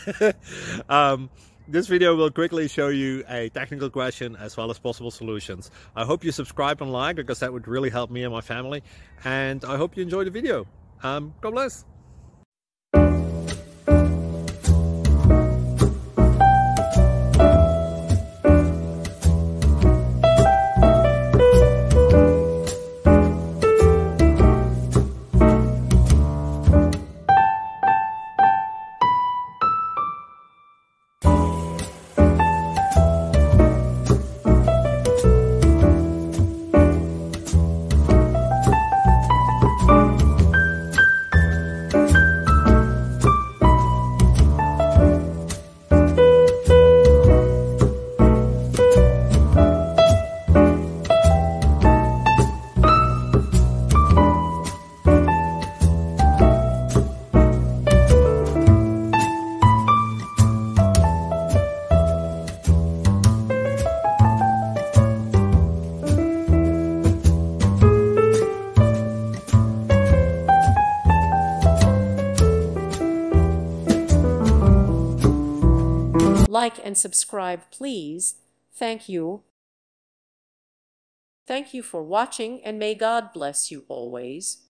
um, this video will quickly show you a technical question as well as possible solutions. I hope you subscribe and like, because that would really help me and my family. And I hope you enjoy the video. God bless. Like and subscribe, please. Thank you. Thank you for watching, and may God bless you always.